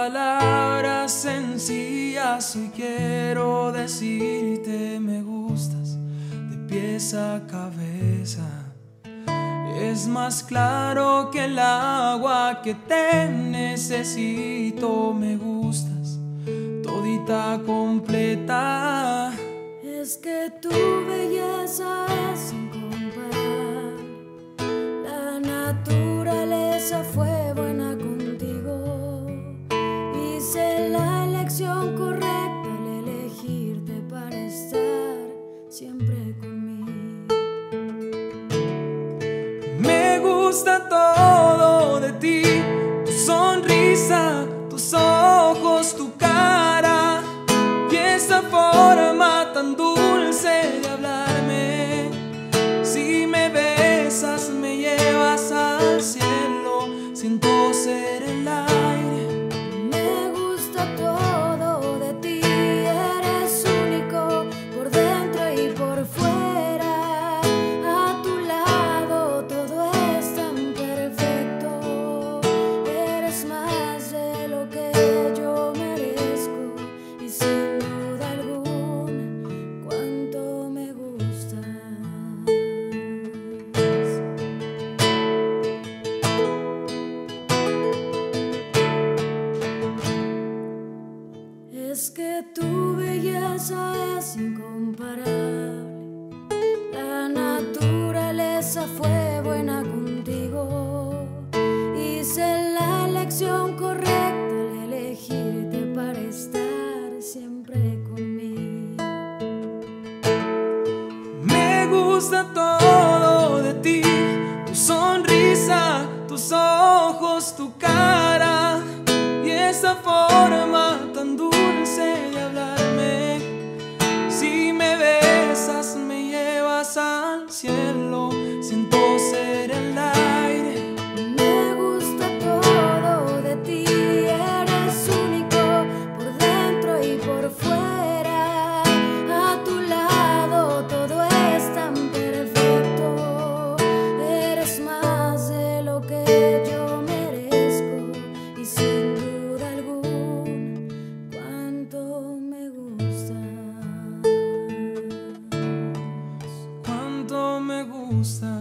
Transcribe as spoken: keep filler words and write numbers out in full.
palabras sencillas hoy quiero decirte me gustas de pies a cabeza. Es más claro que el agua que te necesito. Me gustas todita completa. Es que tu belleza es incomparable. La naturaleza fue buena contigo. Hice la elección correcta al elegirte para estar siempre conmigo. Me gusta todo de ti, tu sonrisa, tus ojos, tu cara y esa forma tan dulce de hablarme. Si me besas me llevas al cielo, siento ser el aire. Me gusta todo de ti, eres único por dentro y por fuera. A tu lado todo es tan perfecto. Eres más de lo que yo merezco y sin duda alguna cuánto me gustas. Es que tu belleza es incomparable. La naturaleza fue buena contigo. Hice la elección correcta al elegirte para estar siempre conmigo. Me gusta todo de ti, tu sonrisa, tus ojos, tu cara y esa forma tan dulce de hablarme. Si me besas me llevas al cielo, siento ser el aire. Me gusta todo de ti, eres único por dentro y por fuera. A tu lado todo es tan perfecto. Eres más de lo que yo merezco y sin duda alguna cuánto me gustas. Cuánto me gusta.